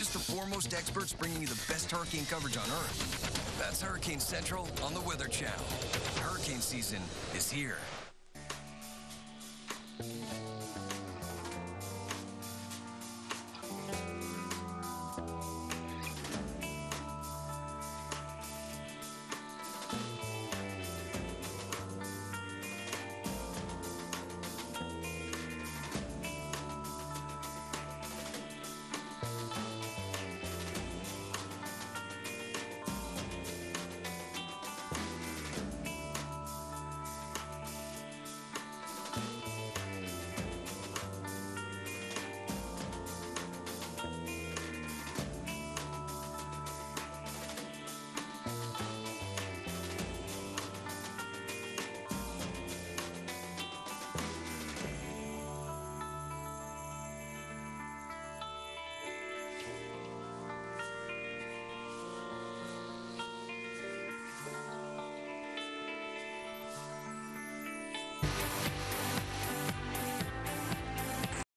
just the foremost experts bringing you the best hurricane coverage on Earth. That's Hurricane Central on the Weather Channel. Hurricane season is here.